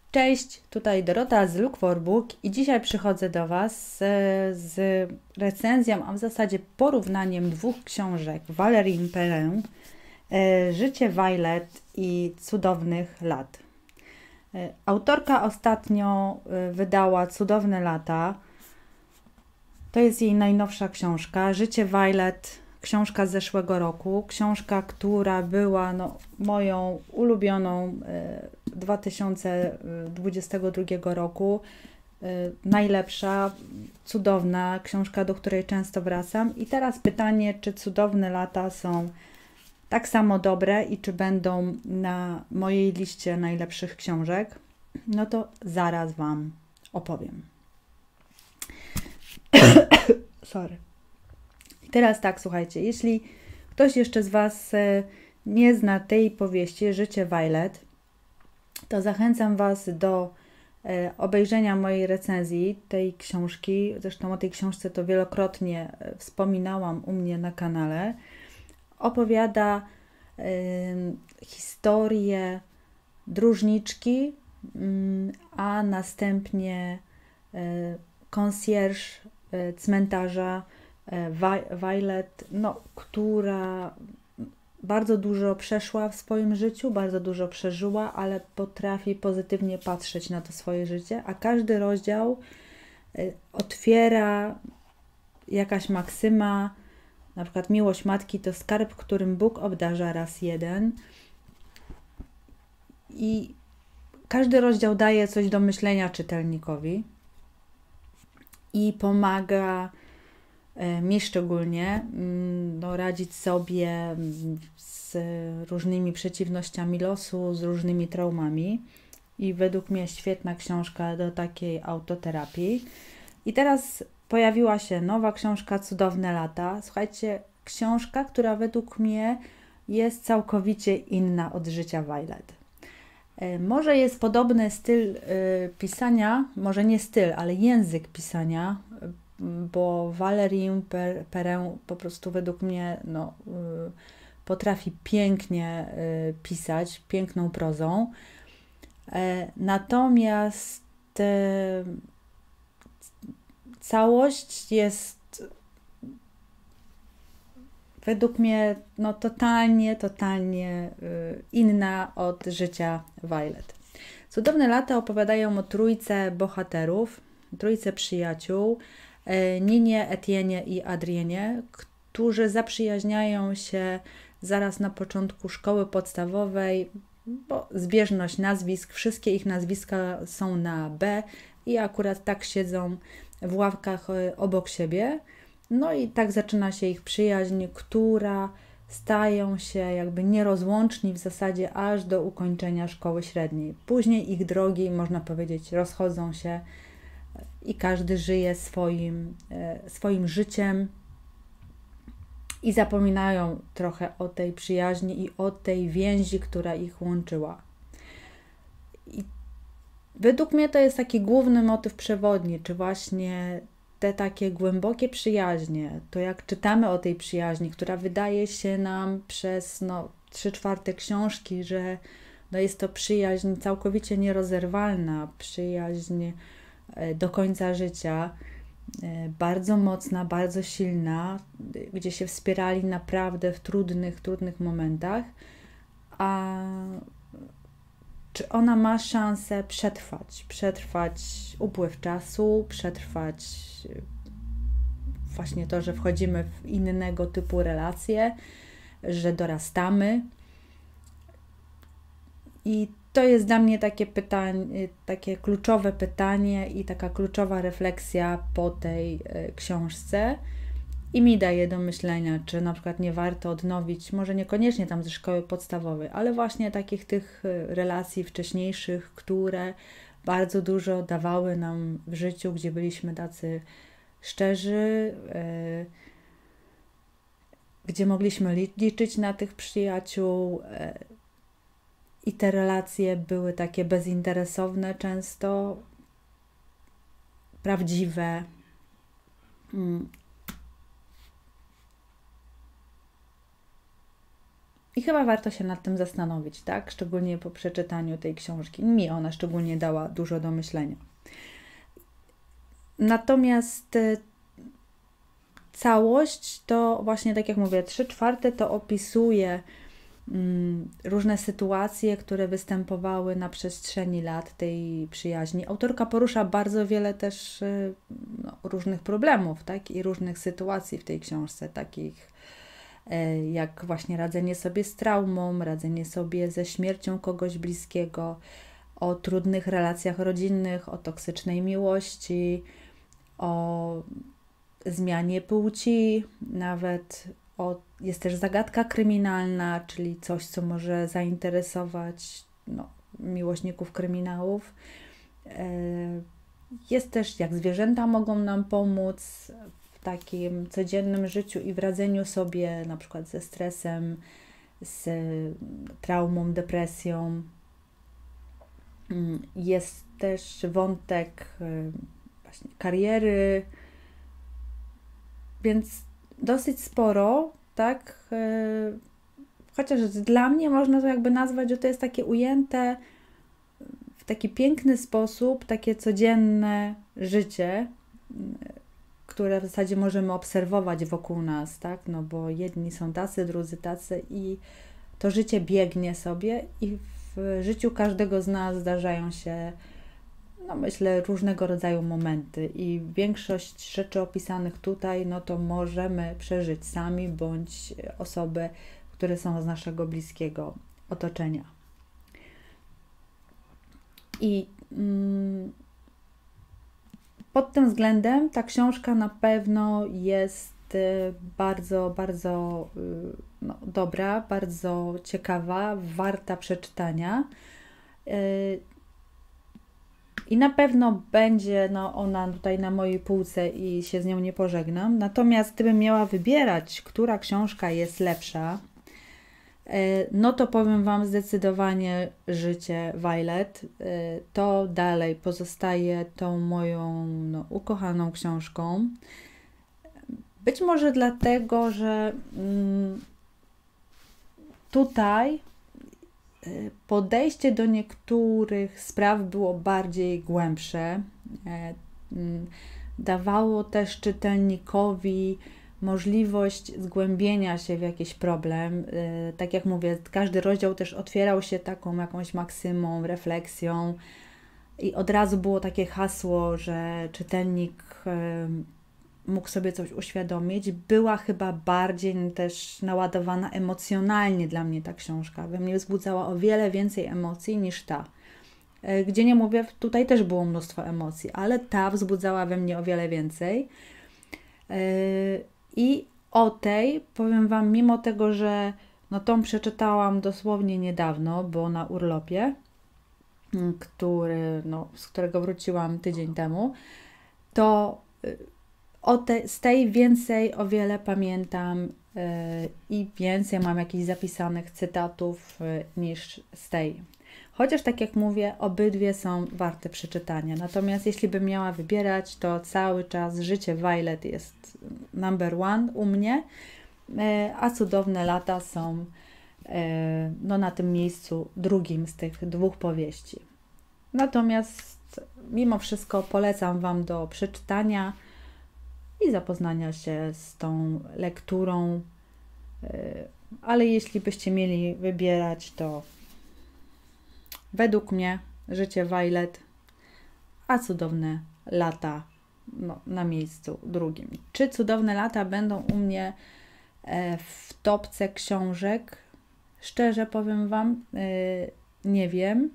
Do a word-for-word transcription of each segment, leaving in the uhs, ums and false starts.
Cześć, tutaj Dorota z Look for Book i dzisiaj przychodzę do Was z, z recenzją, a w zasadzie porównaniem dwóch książek Valérie Perrin, e, Życie Violet i Cudownych lat. E, autorka ostatnio e, wydała Cudowne lata. To jest jej najnowsza książka. Życie Violet, książka z zeszłego roku. Książka, która była no, moją ulubioną e, dwa tysiące dwudziestego drugiego roku. E, najlepsza, cudowna książka, do której często wracam. I teraz pytanie, czy Cudowne lata są tak samo dobre i czy będą na mojej liście najlepszych książek? No to zaraz Wam opowiem. Sorry. I teraz tak, słuchajcie, jeśli ktoś jeszcze z Was nie zna tej powieści Życie Violet, to zachęcam Was do obejrzenia mojej recenzji tej książki. Zresztą o tej książce to wielokrotnie wspominałam u mnie na kanale. Opowiada y, historię dróżniczki, y, a następnie y, konsjerż y, cmentarza y, Violet, no, która bardzo dużo przeszła w swoim życiu, bardzo dużo przeżyła, ale potrafi pozytywnie patrzeć na to swoje życie, a każdy rozdział y, otwiera jakaś maksyma. Na przykład miłość matki to skarb, którym Bóg obdarza raz jeden. I każdy rozdział daje coś do myślenia czytelnikowi i pomaga e, mi szczególnie no, radzić sobie z różnymi przeciwnościami losu, z różnymi traumami. I według mnie świetna książka do takiej autoterapii. I teraz pojawiła się nowa książka Cudowne lata. Słuchajcie, książka, która według mnie jest całkowicie inna od Życia Violet. Może jest podobny styl pisania, może nie styl, ale język pisania, bo Valérie Perrin po prostu według mnie no, potrafi pięknie pisać, piękną prozą. Natomiast całość jest według mnie no, totalnie, totalnie y, inna od Życia Violet. Cudowne lata opowiadają o trójce bohaterów, trójce przyjaciół, y, Ninie, Etienne i Adrienie, którzy zaprzyjaźniają się zaraz na początku szkoły podstawowej, bo zbieżność nazwisk, wszystkie ich nazwiska są na B i akurat tak siedzą w ławkach obok siebie. No i tak zaczyna się ich przyjaźń, która stają się jakby nierozłączni w zasadzie aż do ukończenia szkoły średniej. Później ich drogi, można powiedzieć, rozchodzą się i każdy żyje swoim, swoim życiem i zapominają trochę o tej przyjaźni i o tej więzi, która ich łączyła. I według mnie to jest taki główny motyw przewodni, czy właśnie te takie głębokie przyjaźnie, to jak czytamy o tej przyjaźni, która wydaje się nam przez no, trzy czwarte książki, że no, jest to przyjaźń całkowicie nierozerwalna, przyjaźń do końca życia, bardzo mocna, bardzo silna, gdzie się wspierali naprawdę w trudnych, trudnych momentach, a czy ona ma szansę przetrwać, przetrwać upływ czasu, przetrwać właśnie to, że wchodzimy w innego typu relacje, że dorastamy. I to jest dla mnie takie pytanie, takie kluczowe pytanie i taka kluczowa refleksja po tej książce. I mi daje do myślenia, czy na przykład nie warto odnowić, może niekoniecznie tam ze szkoły podstawowej, ale właśnie takich tych relacji wcześniejszych, które bardzo dużo dawały nam w życiu, gdzie byliśmy tacy szczerzy, yy, gdzie mogliśmy liczyć na tych przyjaciół yy, i te relacje były takie bezinteresowne często, prawdziwe. Yy. I chyba warto się nad tym zastanowić, tak? Szczególnie po przeczytaniu tej książki. Mi ona szczególnie dała dużo do myślenia. Natomiast całość to właśnie, tak jak mówię, trzy czwarte to opisuje mm, różne sytuacje, które występowały na przestrzeni lat tej przyjaźni. Autorka porusza bardzo wiele też no, różnych problemów, tak? I różnych sytuacji w tej książce, takich jak właśnie radzenie sobie z traumą, radzenie sobie ze śmiercią kogoś bliskiego, o trudnych relacjach rodzinnych, o toksycznej miłości, o zmianie płci, nawet o, jest też zagadka kryminalna, czyli coś, co może zainteresować no, miłośników kryminałów. Jest też, jak zwierzęta mogą nam pomóc w takim codziennym życiu i w radzeniu sobie na przykład ze stresem, z traumą, depresją. Jest też wątek właśnie kariery, więc dosyć sporo, tak? Chociaż dla mnie można to jakby nazwać, że to jest takie ujęte w taki piękny sposób, takie codzienne życie, które w zasadzie możemy obserwować wokół nas, tak? No bo jedni są tacy, drudzy tacy i to życie biegnie sobie i w życiu każdego z nas zdarzają się, no myślę, różnego rodzaju momenty i większość rzeczy opisanych tutaj, no to możemy przeżyć sami bądź osoby, które są z naszego bliskiego otoczenia. I mm, pod tym względem ta książka na pewno jest bardzo, bardzo no, dobra, bardzo ciekawa, warta przeczytania. I na pewno będzie no, ona tutaj na mojej półce i się z nią nie pożegnam. Natomiast gdybym miała wybierać, która książka jest lepsza, no to powiem Wam zdecydowanie Życie Violet. To dalej pozostaje tą moją no, ukochaną książką. Być może dlatego, że mm, tutaj podejście do niektórych spraw było bardziej głębsze. Dawało też czytelnikowi możliwość zgłębienia się w jakiś problem. Tak jak mówię, każdy rozdział też otwierał się taką jakąś maksymą, refleksją i od razu było takie hasło, że czytelnik mógł sobie coś uświadomić. Była chyba bardziej też naładowana emocjonalnie dla mnie ta książka. We mnie wzbudzała o wiele więcej emocji niż ta. Gdzie nie mówię, tutaj też było mnóstwo emocji, ale ta wzbudzała we mnie o wiele więcej. I o tej powiem Wam, mimo tego, że no tą przeczytałam dosłownie niedawno, bo na urlopie, który, no, z którego wróciłam tydzień temu, to o te, z tej więcej o wiele pamiętam yy, i więcej mam jakichś zapisanych cytatów yy, niż z tej. Chociaż tak jak mówię, obydwie są warte przeczytania. Natomiast jeśli bym miała wybierać, to cały czas Życie Violet jest number one u mnie, yy, a Cudowne lata są yy, no, na tym miejscu drugim z tych dwóch powieści. Natomiast mimo wszystko polecam Wam do przeczytania i zapoznania się z tą lekturą, ale jeśli byście mieli wybierać, to według mnie Życie Violet, a Cudowne lata no, na miejscu drugim. Czy Cudowne lata będą u mnie w topce książek? Szczerze powiem Wam, nie wiem.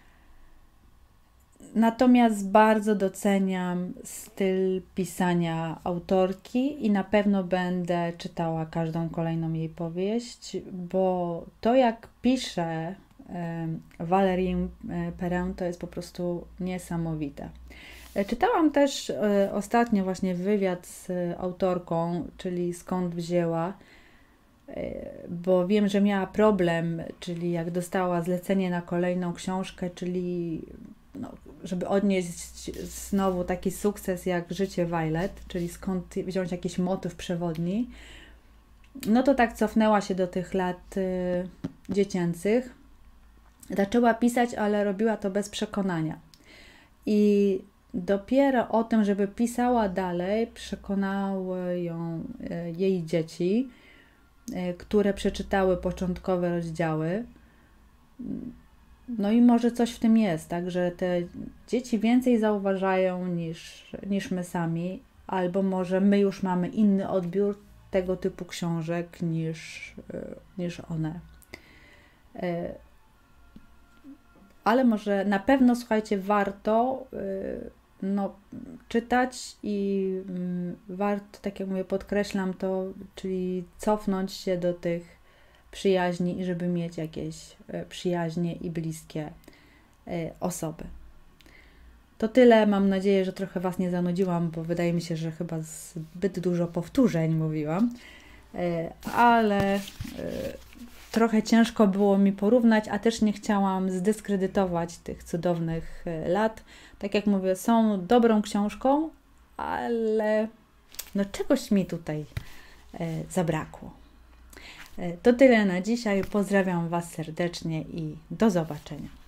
Natomiast bardzo doceniam styl pisania autorki i na pewno będę czytała każdą kolejną jej powieść, bo to jak pisze Valérie Perrin, to jest po prostu niesamowite. Czytałam też ostatnio właśnie wywiad z autorką, czyli skąd wzięła, bo wiem, że miała problem, czyli jak dostała zlecenie na kolejną książkę, czyli no, żeby odnieść znowu taki sukces jak Życie Violet, czyli skąd wziąć jakiś motyw przewodni, no to tak cofnęła się do tych lat y, dziecięcych. Zaczęła pisać, ale robiła to bez przekonania. I dopiero o tym, żeby pisała dalej, przekonały ją y, jej dzieci, y, które przeczytały początkowe rozdziały. No i może coś w tym jest, tak, że te dzieci więcej zauważają niż, niż my sami, albo może my już mamy inny odbiór tego typu książek niż, niż one. Ale może na pewno, słuchajcie, warto no, czytać i warto, tak jak mówię, podkreślam to, czyli cofnąć się do tych przyjaźni i żeby mieć jakieś przyjaźnie i bliskie osoby. To tyle. Mam nadzieję, że trochę Was nie zanudziłam, bo wydaje mi się, że chyba zbyt dużo powtórzeń mówiłam, ale trochę ciężko było mi porównać, a też nie chciałam zdyskredytować tych cudownych lat. Tak jak mówię, są dobrą książką, ale no czegoś mi tutaj zabrakło. To tyle na dzisiaj. Pozdrawiam Was serdecznie i do zobaczenia.